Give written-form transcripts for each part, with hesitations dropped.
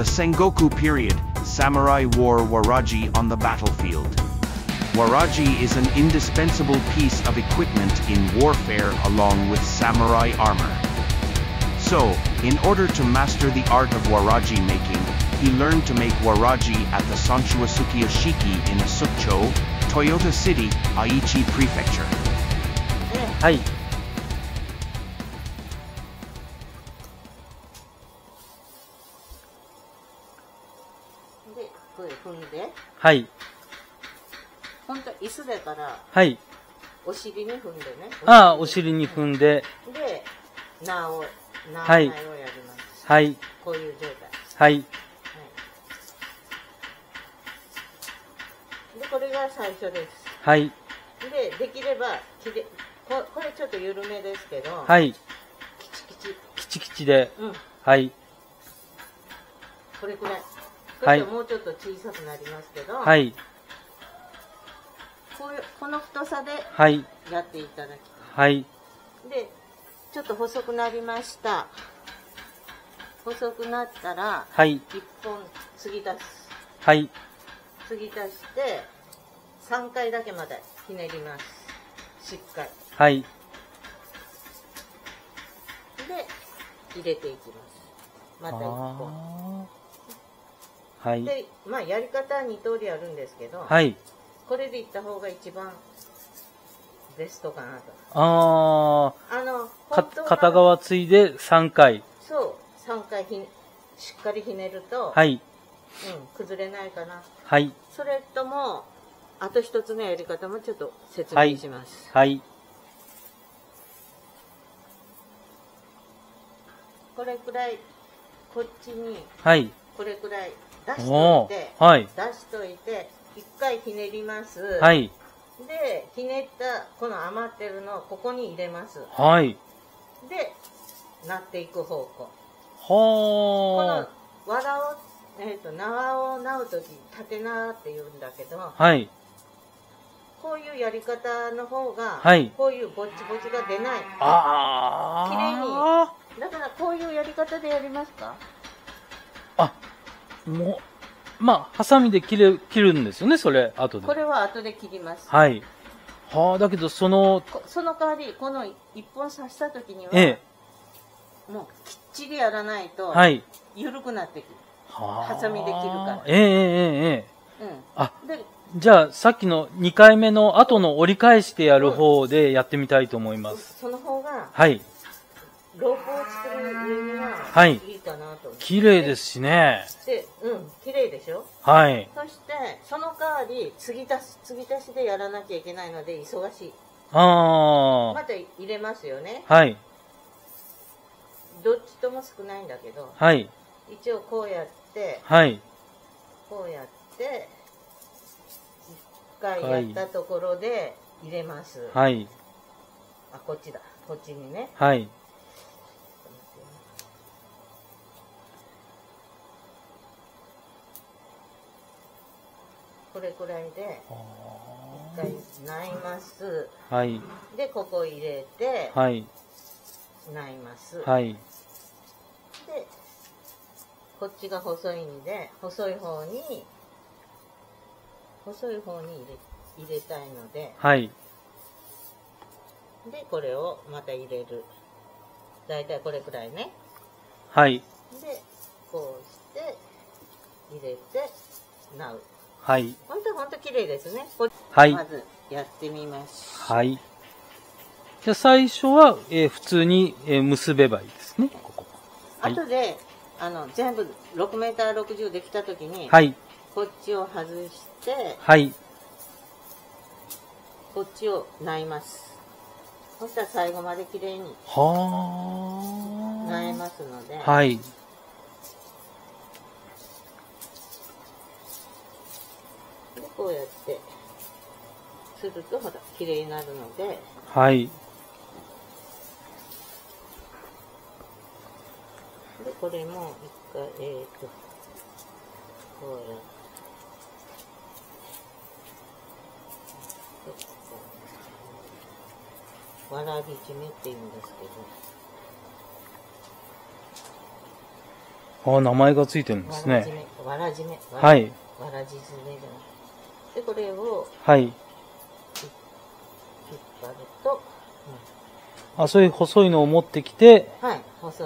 the Sengoku period, samurai wore waraji on the battlefield. Waraji is an indispensable piece of equipment in warfare along with samurai armor. So, in order to master the art of waraji making, he learned to make waraji at the Sanchuasuki Yoshiki in Asukcho, Toyota City, Aichi Prefecture. はい。 で、これ踏んで、 はい。 ほんと椅子だから、 はい。 お尻に踏んでね。 ああ、お尻に踏んで、 で、縄をやります。 はい。 こういう状態。 はい。 で、これが最初です。 はい。 で、できれば、これちょっと緩めですけど、 はい。 キチキチ。 キチキチで。 うん。 はい。 これくらい。 はい。 もうちょっと小さくなりますけど、 はい。 この太さでやっていただきたい。 はい。 で、ちょっと細くなりました。細くなったら、 はい。 1本継ぎ出す。 はい。 継ぎ出して、3回だけまでひねります。しっかり。 はい。 で、入れていきます。また1本。 はい。 で、まあやり方は2通りあるんですけど、 はい。 これでいった方が一番ベストかなと。 片側ついで3回。 そう、3回しっかりひねると、 はい。 崩れないかな。 はい。 それとも、あと一つのやり方もちょっと説明します。 はい。 これくらい、こっちに、 はい。 これくらい出しといて、 はい。 出しといて、一回ひねります。 はい。 で、ひねったこの余ってるのをここに入れます。 はい。 で、なっていく方向。 この縄をなうとき、縦縄って言うんだけど、 はい。 こういうやり方の方が、 はい。 こういうぼちぼちが出ない。きれいに。だからこういうやり方でやりますか？ もう、まあ、ハサミで切るんですよね、それ、後で。 これは後で切ります。 はい。だけどその代わり、この一本刺したときには、もうきっちりやらないと、緩くなってくる。ハサミで切るから。 じゃあ、さっきの2回目の後の折り返してやる方でやってみたいと思います。 その方が、 はい。 ロープを作る上には、いいかなと。 綺麗ですしね。 で、綺麗でしょ？ はい。 そして、その代わり、継ぎ足しでやらなきゃいけないので、忙しい。また入れますよね。 はい。 どっちとも少ないんだけど、 はい。 一応こうやって、 はい。 こうやって、一回やったところで入れます。 はい。 こっちだ。こっちにね。 はい。 これくらいで、一回縫います。 はい。 で、ここ入れて、 はい。 縫います。 はい。 で、こっちが細いんで、細い方に入れたいので、 はい。 で、これをまた入れる。だいたいこれくらいね。 はい。 で、こうして、入れて、縫う。 はい。 ほんと綺麗ですね。 はい。 まず、やってみましょう。 はい。じゃあ最初は、普通に、結べばいいですね。ここ。 後で、全部6メーター60できたときに、 はい。 こっちを外して、 はい。 こっちを縫います。そしたら最後まで綺麗に縫えますので、 はい。 で、こうやって、すると、ほら、綺麗になるので、 はい。 で、これも一回、こうやって、わらび締めって言うんですけど、 ああ、名前がついてるんですね。 わらじめ。 はい。 わらじ詰めじゃない。で、これを、 はい。 引っ張ると、 あ、そういう細いのを持ってきて、 はい、細い。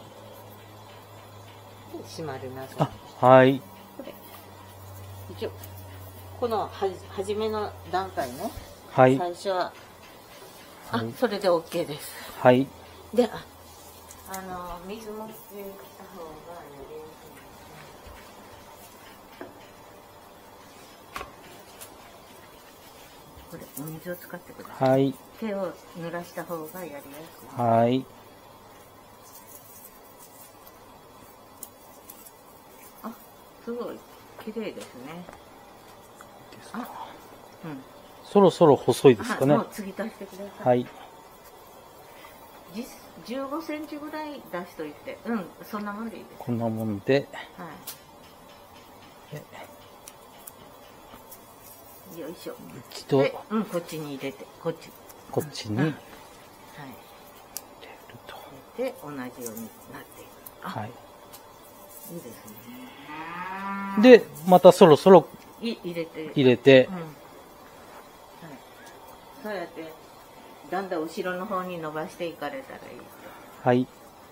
閉まりなさい。 あ、はい。 これ、一応、この初めの段階ね。 はい。 最初は、あ、それで OK です。 はい。 で、水持ってきた方がやりやすいですね。これ、お水を使ってください。 はい。 手を濡らした方がやりやすい。 はい。 あ、すごい、綺麗ですね。あ、うん。 そろそろ細いですかね。 もう次出してください。 はい。 15センチぐらい出しといて。うん、そんなもんでいいです。 こんなもんで。 はい。よいしょ。で、うん、こっちに入れて、こっち。 こっちに。はい。入れると。で、同じようになっていく。 はい。 いいですね。で、またそろそろ入れて。 入れて。 うん。はい。そうやって、だんだん後ろの方に伸ばしていかれたらいいと。 はい。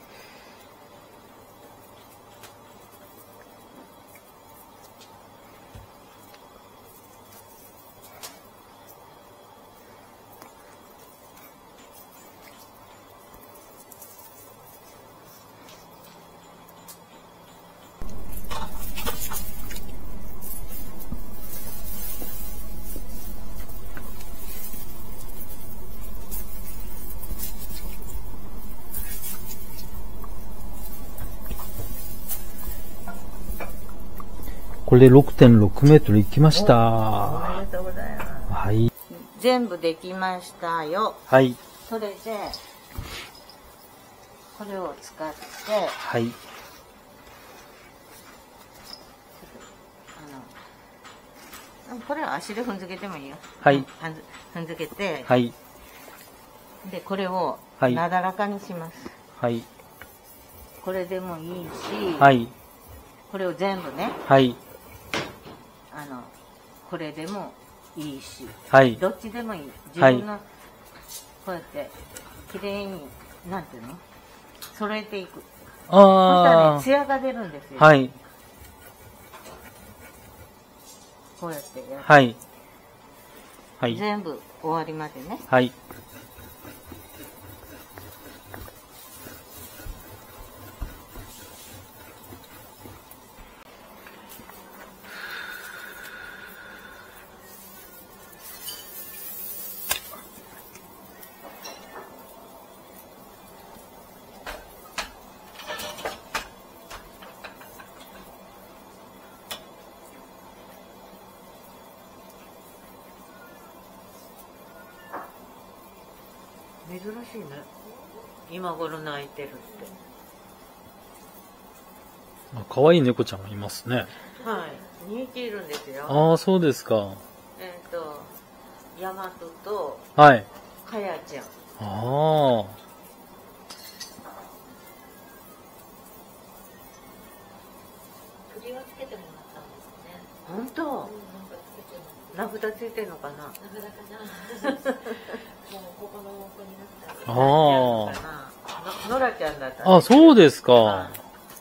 これで 6.6 メートル行きました。 おめでとうございます。 はい。 全部できましたよ。 はい。 それで、これを使って、 はい。 これは足で踏んづけてもいいよ。 はい。 踏んづけて、 はい。 で、これをなだらかにします。 はい。 これでもいいし、 はい。 これを全部ね、 はい。 これでもいいし、 はい。 どっちでもいい。自分の、こうやって、きれいに、なんていうの揃えていく。ああ。ね、艶が出るんですよ。 はい。 こうやってやる。 はい。はい。 全部終わりまでね。 はい。 珍しいね。今頃泣いてるって。 可愛い猫ちゃんがいますね。 はい。2匹いるんですよ。 ああ、そうですか。 ヤマトと、 はい。 カヤちゃん。 ああ。 首輪つけてもらったんですね。本当？名札ついてるのかな？名札かな。もうここの子になったら。ああ。ノラちゃんだった。 あ、そうですか。ノラ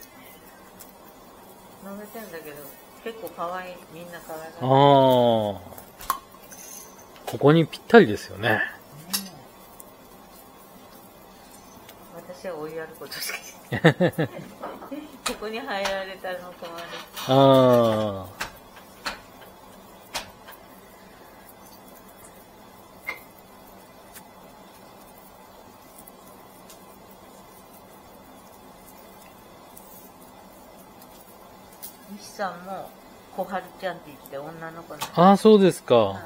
ちゃんだけど、結構可愛い、みんな可愛い。ああ。ここにぴったりですよね。 私は追いやることしかしない。ここに入られたの困る。 ああ。 西さんも小春ちゃんって言って女の子の。 ああ、そうですか。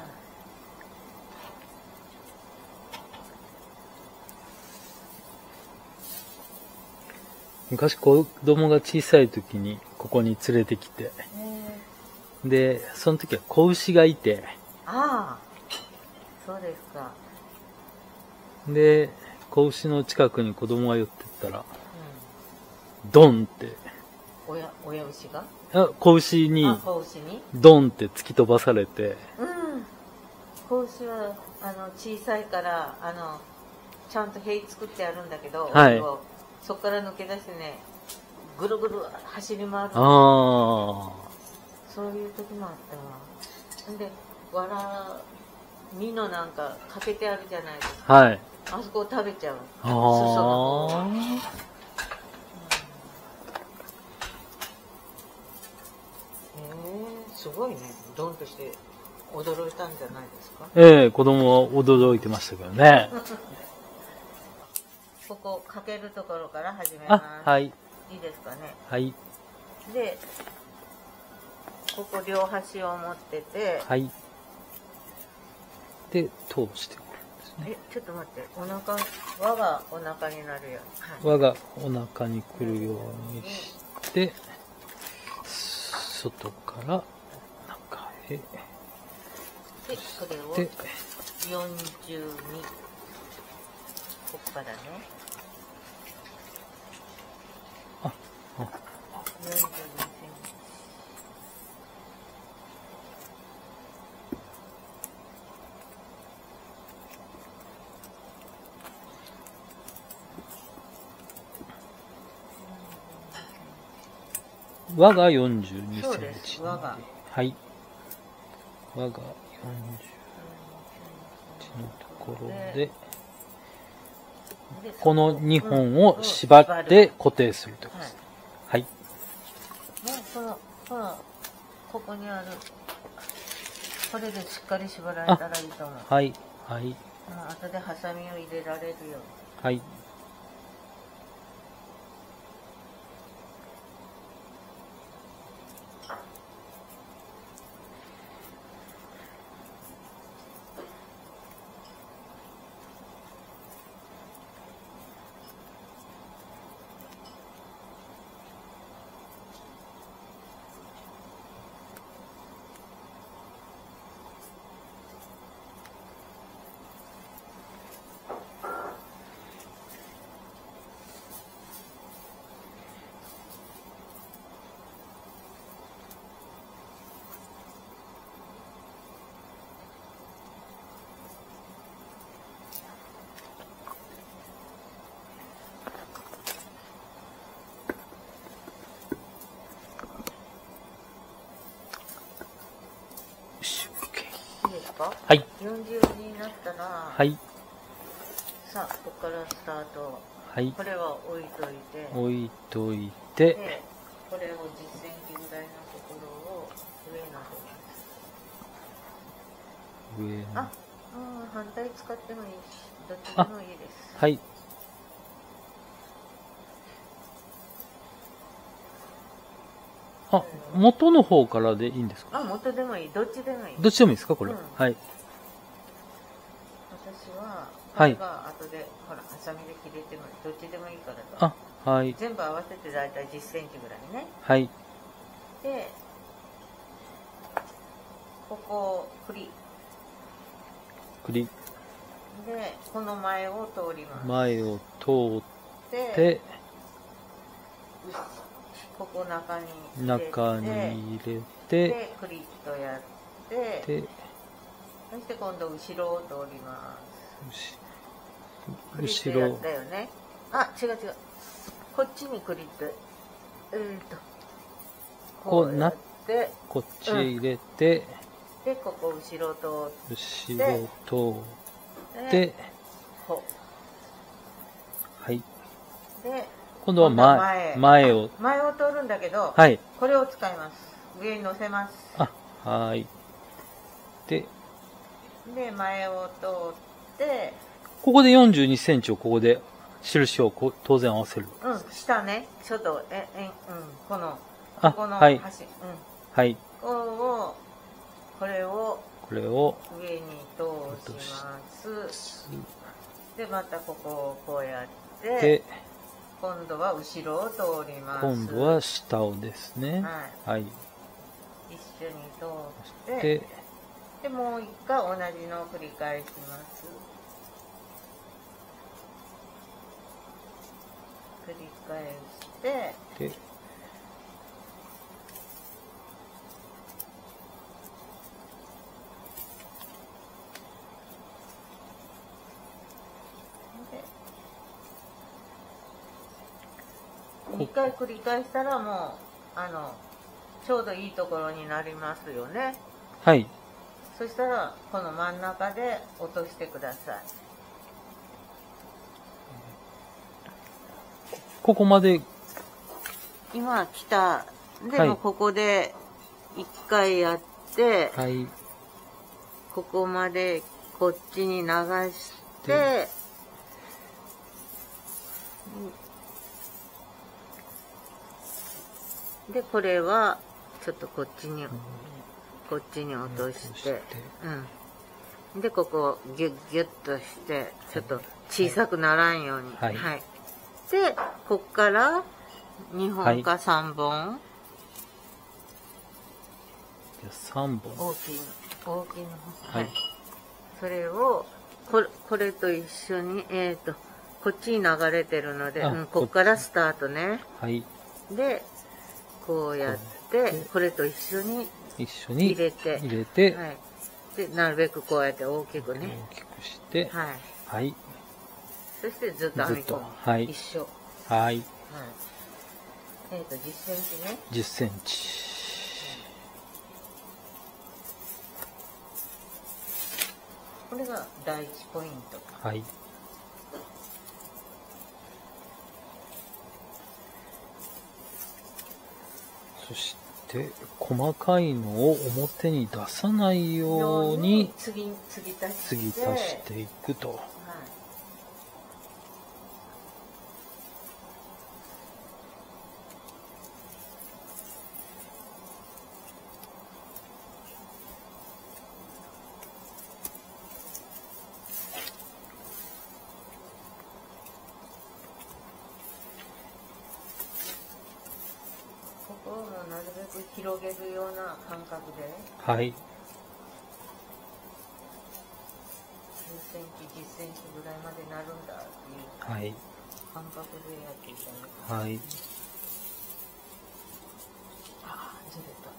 昔子供が小さい時にここに連れてきて。で、その時は子牛がいて。 ああ、そうですか。 で、子牛の近くに子供が寄ってったら、ドンって親牛が子牛に、 子牛にドンって突き飛ばされて。 うん。子牛は、小さいから、ちゃんと塀作ってあるんだけど、 はい。 そこから抜け出してね、ぐるぐる走り回る。ああ。そういう時もあったわ。で、実のなんかかけてあるじゃないですか。 はい。 あそこを食べちゃう。 ああ。 すごいね。ドンとして驚いたんじゃないですか。 ええ、子供は驚いてましたけどね。 ここかけるところから始めます。 はい。 いいですかね。 はい。 で、ここ両端を持ってて、 はい。で、通してくるんですね。 ちょっと待って、輪がお腹になるように。はい、輪がお腹に来るようにして、外から中へ。で、 これを42。ここからね。42センチ。 輪が42センチ。 そうです、輪が。 はい。輪が40センチのところで、この2本を縛って固定するということです。はい。 ここにある、これでしっかり縛られたらいいと思う。 はい。はい。 後でハサミを入れられるよ。 はい。はい。 40になったら、 はい。 さあ、ここからスタート。 はい。 これは置いといて。 置いといて。 で、これを10センチぐらいのところを上の方に。上の。反対使ってもいいし、どっちでもいいです。 はい。元の方からでいいんですか？ 元でもいい。どっちでもいい。 どっちでもいいですかこれ。はい。 私は、 はい。 後で、ほら、ハサミで切れてもどっちでもいいからと。 はい。 全部合わせてだいたい10センチぐらいね。 はい。 で、ここ、栗。 栗。 で、この前を通ります。 前を通って、 ここ中に入れて、 で、クリッとやって、そして今度後ろを通ります。後ろ。やったよね。違う違う。こっちにクリッと。 こうなって、こっちへ入れて、 で、ここ後ろ通って、後ろ通って、はい。で、今度は前を通るんだけど、 はい。 これを使います。上に乗せます。 はい。で、 前を通って、 ここで42センチをここで印を当然合わせる。 下ね。ちょっと、この端。 はい。 はい。 これを上に通します。で、またここをこうやって、今度は後ろを通ります。 今度は下をですね。はい。 一緒に通って、で、もう一回同じのを繰り返します。繰り返して、 2回繰り返したらもう、ちょうどいいところになりますよね。 はい。 そしたら、この真ん中で落としてください。 ここまで。 今来た。でもここで1回やって、 はい。 ここまでこっちに流して、で、これは、ちょっとこっちに落として、うん。で、ここをギュッギュッとして、ちょっと小さくならんように。 はい。 はい。で、こっから2本か3本。 3本。 大きいの。はい。それを、これと一緒に、こっちに流れてるので、こっからスタートね。 はい。 で、こうやって、これと一緒に入れて、はい。で、なるべくこうやって大きくね。 大きくして、 はい。 はい。 そしてずっと編み込む。 はい。 一緒。 はい。 はい。10センチね。 10センチ。 これが第一ポイント。 はい。そして、細かいのを表に出さないように、継ぎ足していくと。はい。 ここをなるべく広げるような感覚で、 はい。10 センチ、10センチぐらいまでなるんだっていう感覚でやっていただく。 はい。 ああ、ずれた。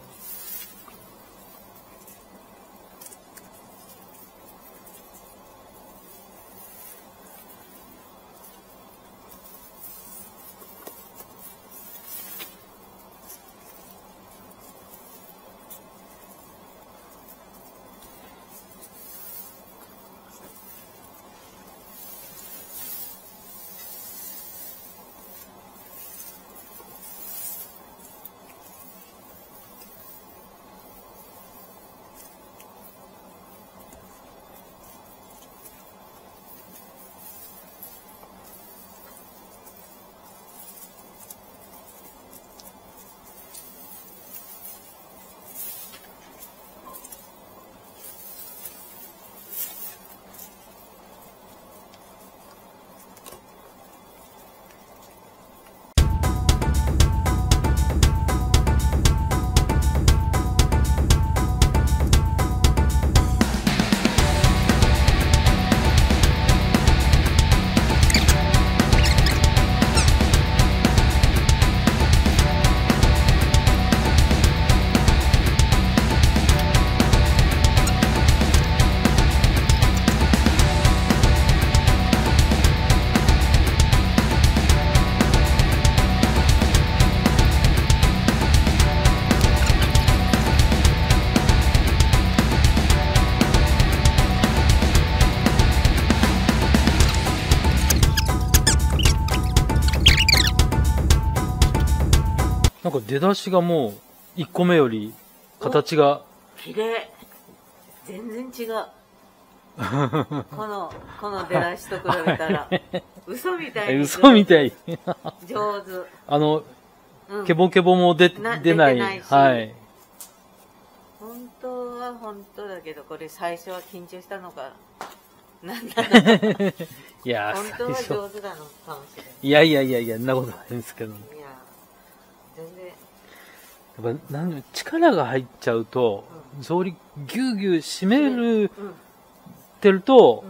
なんか出だしがもう1個目より形が綺麗。全然違う。この出だしと比べたら、嘘みたいに。 嘘みたい。 上手。 ケボケボも出ない。はい。 本当は本当だけど、これ最初は緊張したのか、なんだろう。 いや、 本当は上手なのかもしれない。 いや、そんなことないんですけど。いや、 全然。 やっぱ力が入っちゃうと、草履ギューギュー締める、てると、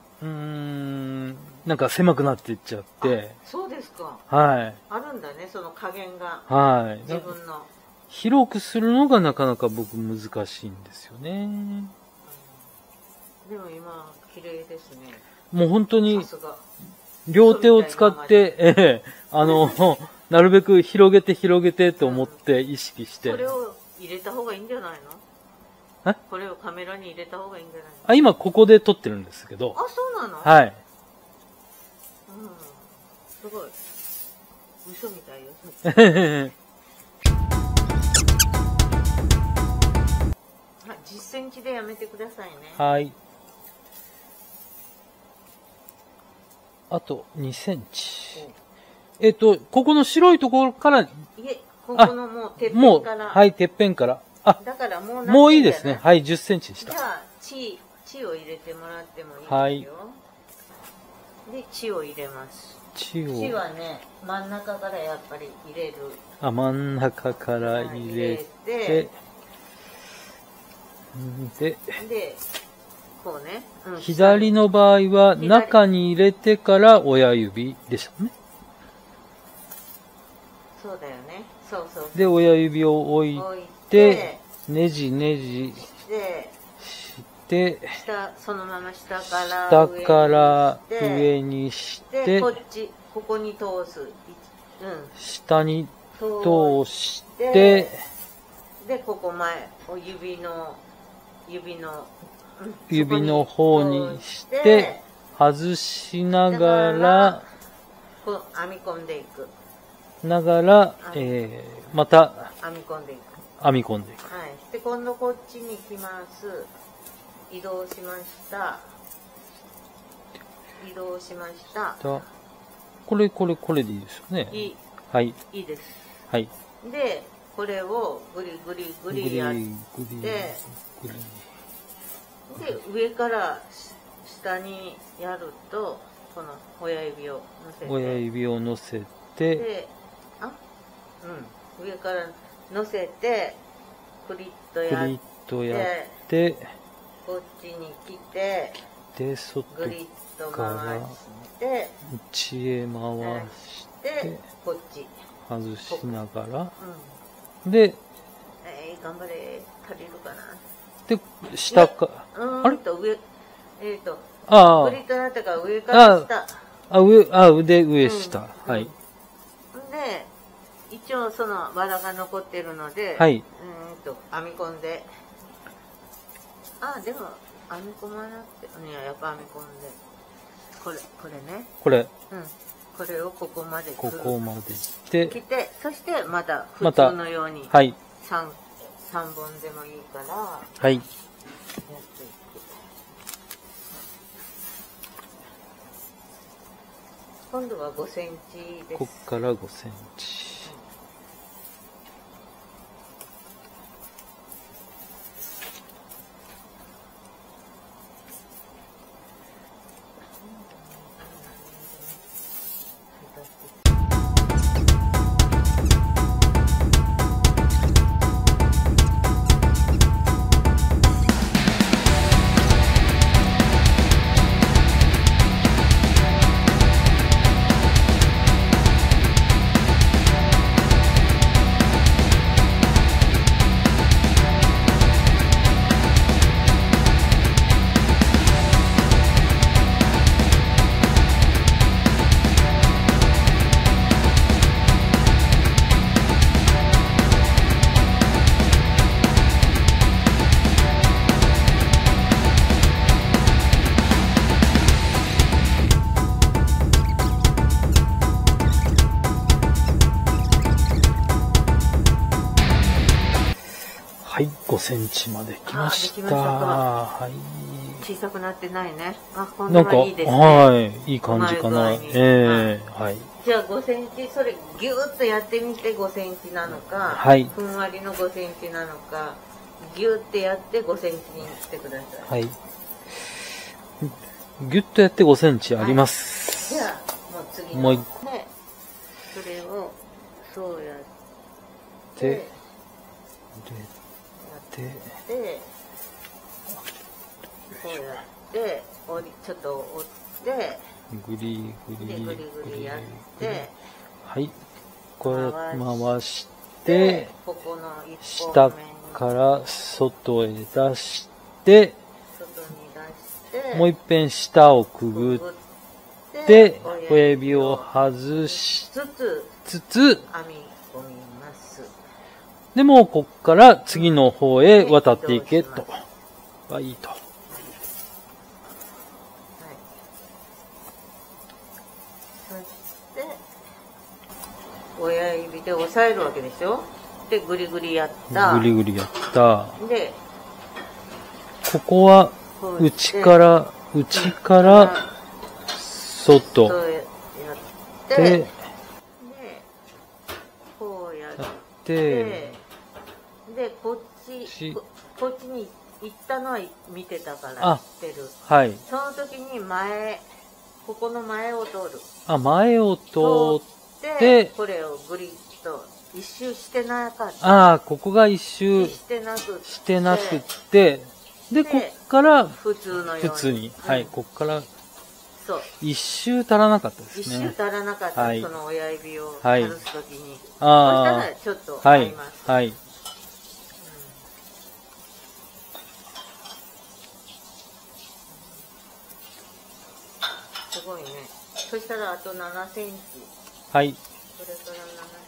なんか狭くなっていっちゃって。 そうですか。 はい。 あるんだね、その加減が。 はい。 自分の。 広くするのがなかなか僕難しいんですよね。 でも今、綺麗ですね。 もう本当に、 両手を使って、なるべく広げてと思って意識して。 これを入れた方がいいんじゃないの？これをカメラに入れた方がいいんじゃないの？ 今ここで撮ってるんですけど。 あ、そうなの？ はい。 すごい。嘘みたいよ。10センチでやめてくださいね。 はい。あと2センチ。ここの白いところから。いえ、ここのもうてっぺんから。 はい、てっぺんから。 だからもういいですね。はい、10センチでした。 じゃあ、血を入れてもらってもいいですよ。はい。で、血を入れます。血はね、真ん中からやっぱり入れる。 真ん中から入れて。で、 こうね。 左の場合は、中に入れてから親指でしたね。 そうだよね。そうそう。 で、親指を置いて、ねじして、 そのまま下から上にして、 こっち、ここに通す。 下に通して、 で、ここ前、 指の方にして、外しながら、 こう編み込んでいく。 また、 編み込んでいく。 はい。 で、今度こっちに来ます。移動しました。 これでいいですよね。はい。 いいです。 はい。 で、これをぐりやって、で、上から下にやると、この親指を乗せて。で、上から乗せて、クリッとやって、こっちに来て、 外ぐりっと回して、 内へ回して、 こっち。 外しながら、で、 頑張れ、足りるかな。 で、下か、 あれと上、グリッとなったから上から下。 上下。はい。 で、一応その藁が残ってるので、 はい。 編み込んで。でも、編み込まなくて、やっぱ編み込んで。これね。これをここまで来て、そしてまた普通のように、 はい。 3本でもいいから、 はい。 やっていく。今度は5センチです。 こっから5センチ。はい、5センチまで来ました。はい。 小さくなってないね。こんなのいいですね。 はい、いい感じかな。はい。 じゃあ5センチ、それギューッとやってみて5センチなのか、 はい。 ふんわりの5センチなのか、ギューってやって5センチにしてください。 はい。ギュッとやって5センチあります。 じゃあ、もう次の。 もう一個。ね、それを、そうやって、こうやって、ちょっと折って、 ぐりやって、 はい。これ回して、 ここの下から外へ出して、もう一遍下をくぐって、親指を外しつつ、 編み込みます。 でも、こっから次の方へ渡っていけと。はいいと。 そして、親指で押さえるわけでしょ。で、ぐりぐりやった。 ぐりぐりやった。 で、 ここは、内から、外。 やって、で、こうやって、で、こっちに行ったのは見てたから知ってる。 はい。 その時にここの前を通る。 前を通って、 これをぐりっと一周してなかった。 ここが一周してなくって、で、こっから普通に。はい、こっから、一周足らなかったですね。 一周足らなかった。その親指を外すときに。そしたらちょっと合います。 はい。 すごいね。そしたらあと7センチ。 はい。 これから7センチ。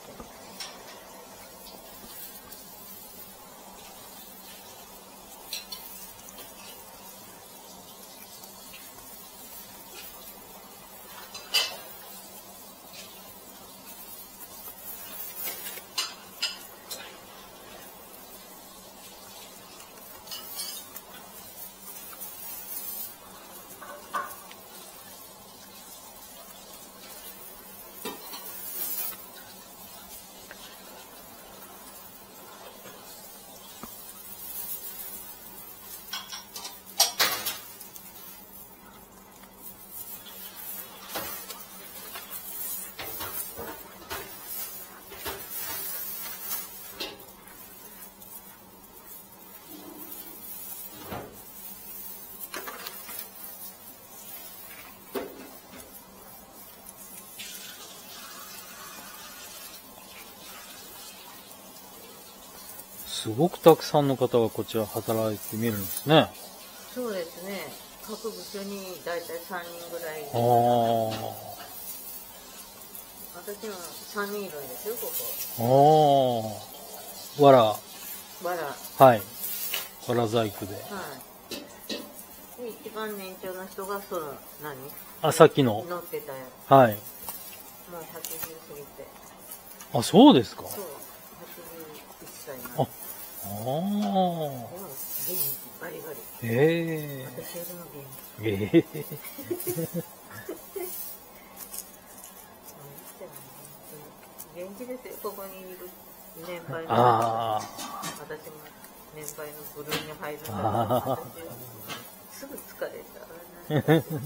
すごくたくさんの方がこちら働いてみるんですね。 そうですね。各部署にだいたい3人ぐらい。私も3人いるんですよ、ここ。わら。はい。わら細工で。 はい。で、一番年長の人がさっきの。 乗ってたやつ。 はい。 もう80過ぎて。 そうですか。 そう。81歳になって。でも、元気、バリバリ。私よりも元気。元気ですよ、ここにいる年配の方。私も年配の部類に入るんだけど、すぐ疲れた。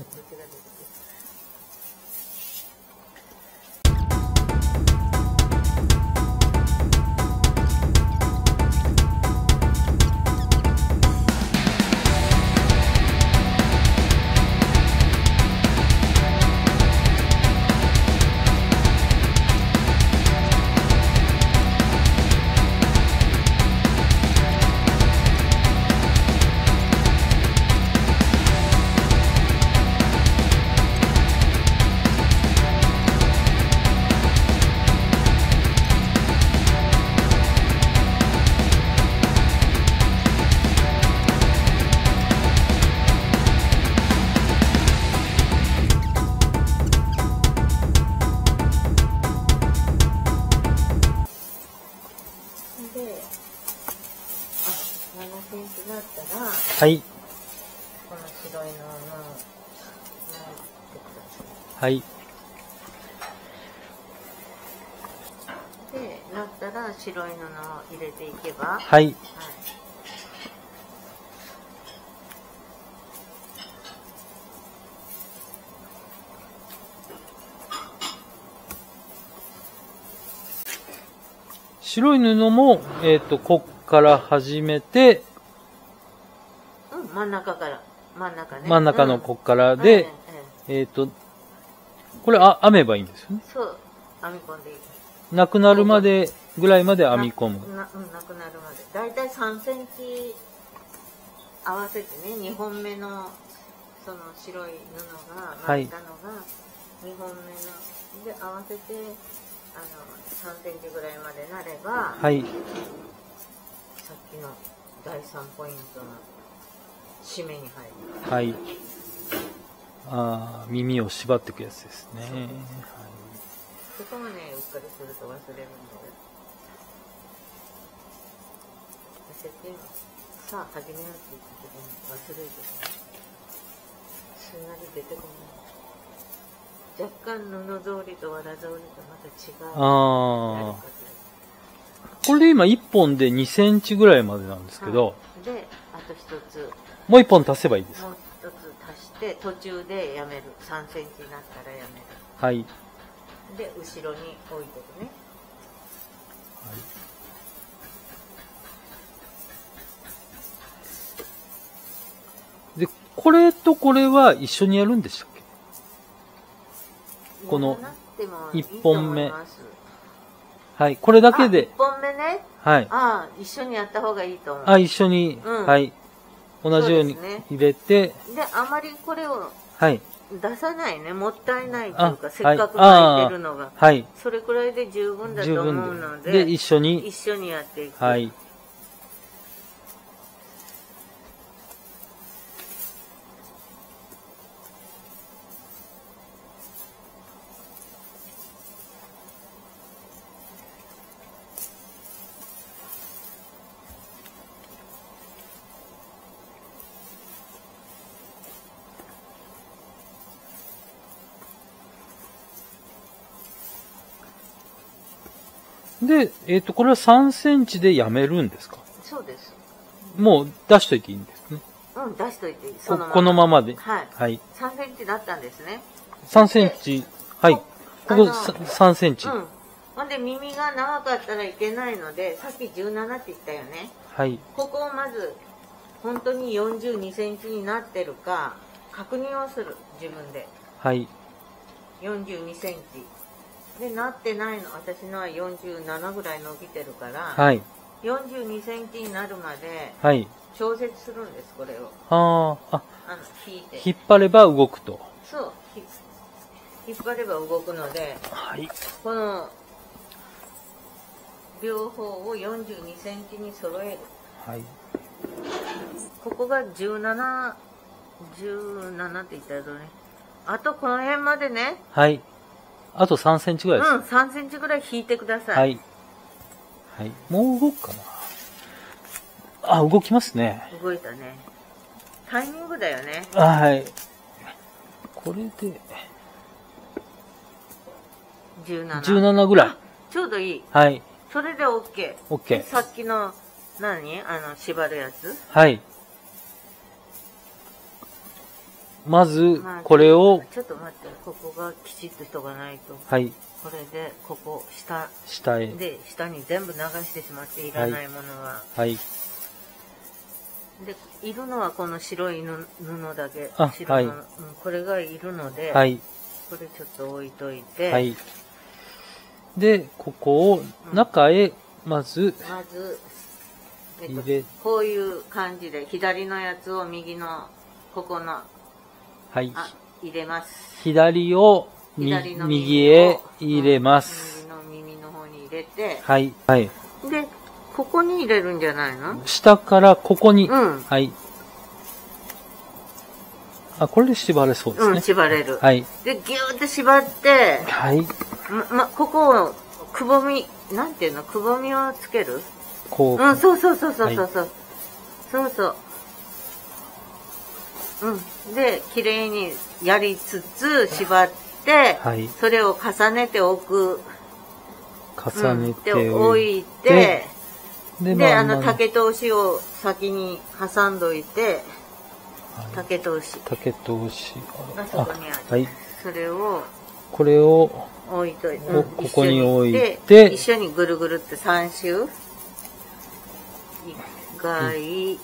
はい。 この白いのをはい。 で、なったら白い布を入れていけば。 はい。白い布も、こっから始めて、 真ん中から。真ん中ね。 真ん中のこっからで、これ編めばいいんですよね。 そう。編み込んでいい。 なくなるまで、ぐらいまで編み込む。 なくなるまで。だいたい3センチ合わせてね、2本目の、その白い布が、巻いたのが、 2本目ので合わせて3センチぐらいまでなれば、 はい。 さっきの第3ポイントの締めに入る。 はい。ああ、耳を縛っていくやつですね。はい。 そこもね、うっかりすると忘れるんだけど。忘れて、さあ始めようって言った時に忘れる。すんなり出てこない。若干布通りとわら通りとまた違う。 ああ。これで今1本で2センチぐらいまでなんですけど。 で、あと1つ。 もう1本足せばいいです。 もう1つ足して、途中でやめる。3センチになったらやめる。 はい。 で、後ろに置いてるね。 はい。で、これとこれは一緒にやるんでしたっけ？この1本目。はい。これだけで。 1本目ね。 はい。 ああ、一緒にやった方がいいと思う。 あ、一緒に。うん、はい。同じように入れて。 で、あまりこれを。 はい。 出さないね。もったいないというか、せっかく巻いてるのが。 はい。 それくらいで十分だと思うので。 で、一緒にやっていく。 はい。で、これは3センチでやめるんですか？ そうです。 もう出しといていいんですね。 うん、出しといていい。 このままで。 はい。 はい。 3センチだったんですね。 3センチ。はい。ここ3センチ。 うん。ほんで耳が長かったらいけないので、さっき17って言ったよね。 はい。 ここをまず、本当に42センチになってるか、確認をする。自分で。 はい。 42センチ。で、なってないの。私のは47ぐらい伸びてるから、 はい。 42センチになるまで、 はい。 調節するんです、これを。引いて。 引っ張れば動くと。 そう。引っ張れば動くので、 はい。 この、両方を42センチに揃える。 はい。 ここが17って言ったらどうね。あとこの辺までね。 はい。あと3センチぐらいです。 うん、3センチぐらい引いてください。 はい。はい。もう動くかな。あ、動きますね。 動いたね。タイミングだよね。 はい。これで、17ぐらい。 ちょうどいい。 はい。 それで OK。 OK。 さっきの、縛るやつ？ はい。まず、これを、 ちょっと待って、ここがきちっとしとかないと。 はい。 これで、ここ、下へ。 で、下に全部流してしまって、いらないものは。 はい。 で、いるのはこの白い布だけ。 はい。 これがいるので、 はい。 これちょっと置いといて。 はい。で、ここを中へ、まず、入れ、 こういう感じで、左のやつを右の、ここの、 はい。 入れます。 左を右へ入れます。 右の耳の方に入れて。 はい。はい。 で、ここに入れるんじゃないの？ 下からここに。 うん。 はい。あ、これで縛れそうですね。 うん、縛れる。 はい。 で、ギューって縛って、 はい。 ここを、くぼみ、なんていうの？くぼみをつける？ こう。 うん、そう。そうそう。うん。で、綺麗にやりつつ、縛って、はい、それを重ねておく。 重ねておいて、で、竹通しを先に挟んどいて、竹通し。 竹通し。 がそこにある。はい。それを、 これを、 置いといて、 ここに置いて、 一緒にぐるぐるって3周。1回。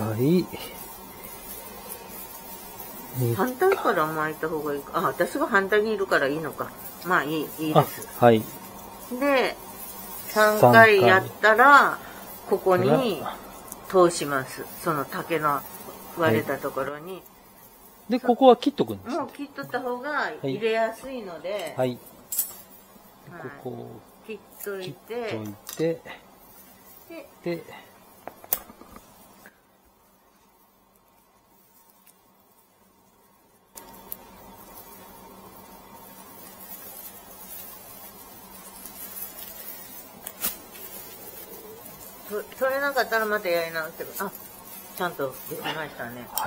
反対から巻いた方がいいか。あ、私が反対にいるからいいのか。まあいいです。 はい。 で、3回やったら、ここに通します。その竹の割れたところに。 で、ここは切っとくんですね。 もう切っとった方が入れやすいので、 はい。ここを切っとい切ってといて、で、 取れなかったらまたやり直して、あ、ちゃんとできましたね。 はい。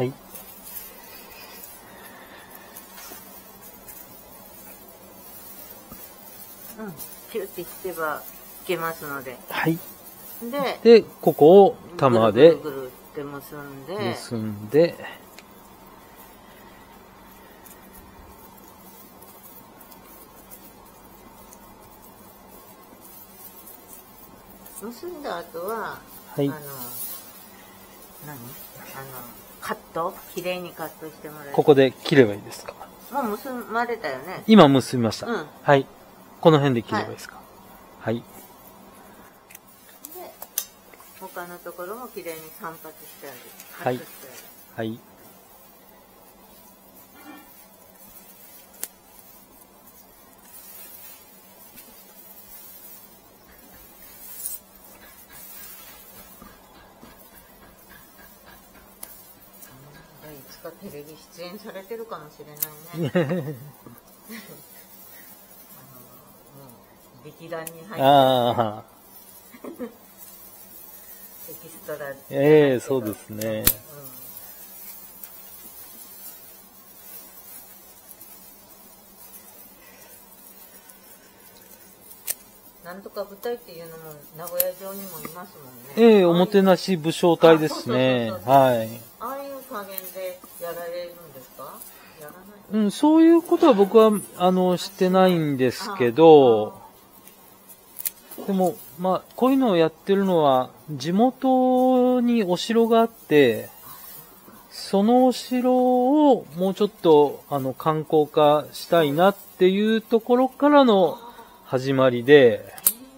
キュッて引けばいけますので。 はい。 で、 ここを玉でぐるぐるって結んで、 結んで、 結んだ後は、 はい。 カット綺麗にカットしてもらえる。 ここで切ればいいですか？ もう結まれたよね。 今結びました。 うん。 はい。この辺で切ればいいですか？はい。で、 他のところも綺麗に散髪してある。 はい。はい。 いつかテレビ出演されてるかもしれないね。もう劇団に入って、 ああ。 エキストラ。 ええ、そうですね。 なんとか部隊っていうのも名古屋城にもいますもんね。 ええ、おもてなし武将隊ですね。はい。 ああいう加減でやられるんですか？やらない？ うん、そういうことは僕は、してないんですけど、でも、まあ、こういうのをやってるのは、地元にお城があって、そのお城をもうちょっと、観光化したいなっていうところからの始まりで、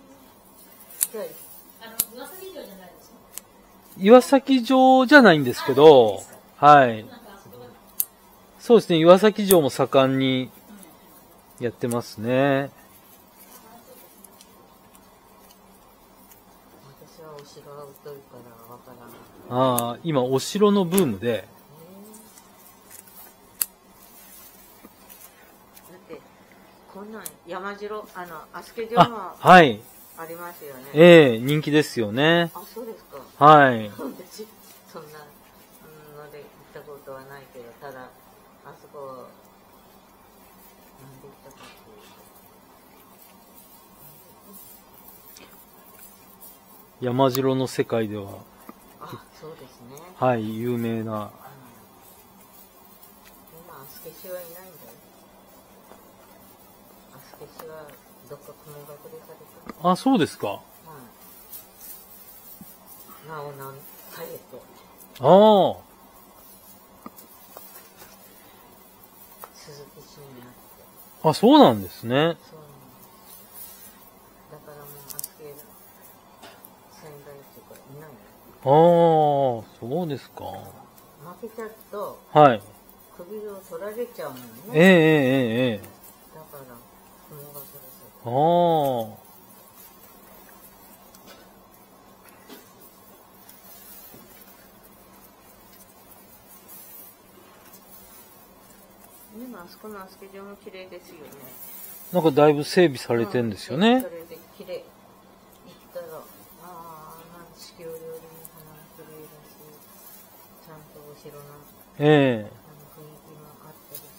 岩崎城じゃないんですけど、はい。そうですね、岩崎城も盛んにやってますね。 私はお城が疎いからわからない。 ああ、今お城のブームで。 だって、こんなん山城、飛鳥城もはい。 ありますよね。 ええ、人気ですよね。 あ、そうですか。 はい。 私、そんなので行ったことはないけど、ただ、あそこ、なんで行ったかっていうと。 山城の世界では、 あ、そうですね。 はい、有名な。 今、飛鳥氏はいないんだよ。飛鳥氏はどっか雲隠れされた。 あ、そうですか。 名を変えて。 ああ。 鈴木氏になって。 あ、そうなんですね。 そうなんです。だからもう飛鳥先代っていうかいない。 ああ、そうですか。 負けちゃうと、 はい。 首を取られちゃうもんね。 ええええええ。 だから、雲隠れされた。 ああ。 今あそこの飛鳥城も綺麗ですよね。 なんかだいぶ整備されてんですよね。 それで綺麗。行ったら、四季折々に花が綺麗だし、ちゃんとお城のええ。 雰囲気もあったりし。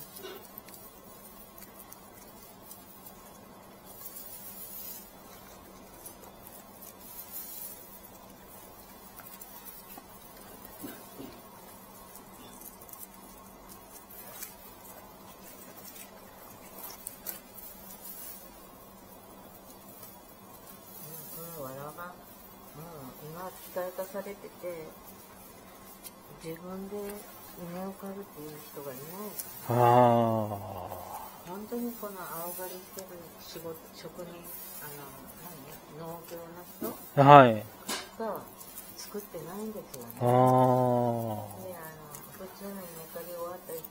この藁がもう今機械化されてて、自分で稲を刈るっていう人がいない。 ああ。 本当にこの青刈りしてる職人、農業の人はい。 が作ってないんですよね。 ああ。 で、普通の稲刈り終わった稲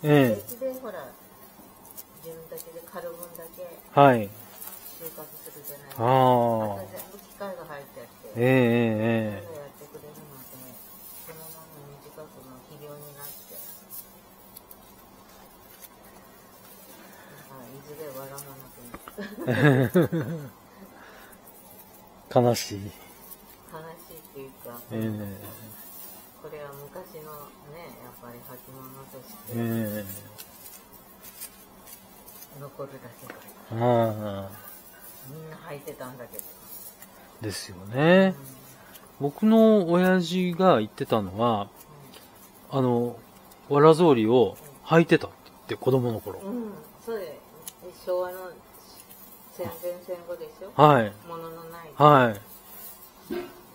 え別でほら、自分たちで刈る分だけはい。 収穫するじゃないですあか。 あ。 全部機械が入ってあって、 ええそれがやってくれるので、そのまま短くの肥料になって、いずれわらまなくなる。 悲しい。 悲しいっていうか、これは昔のね、やっぱり履物として残るだけから、みんな履いてたんだけど。 ですよね。僕の親父が言ってたのは、わら草履を履いてたって言って、子供の頃。 そうで、昭和の戦前戦後でしょ。 はい。 もののない。 はい。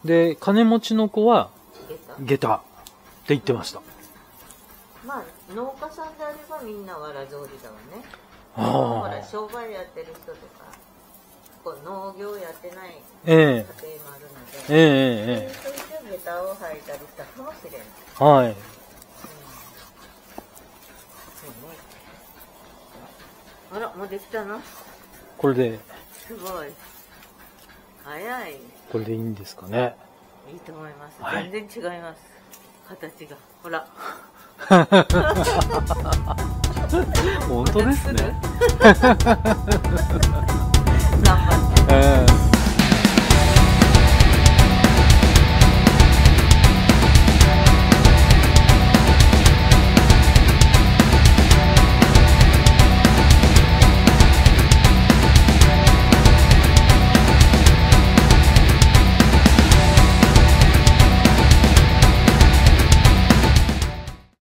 で、金持ちの子は、下駄って言ってました。 まあ、農家さんであればみんなわら草履だわね。 ほら、商売やってる人とか、こう農業やってない家庭もあるので、そういう人下駄を履いたりしたかもしれない。 はい。 そうね。あら、もうできたの？ これで。 すごい。早い。 これでいいんですかね。 いいと思います。全然違います。形が。ほら。 本当ですね。 頑張って。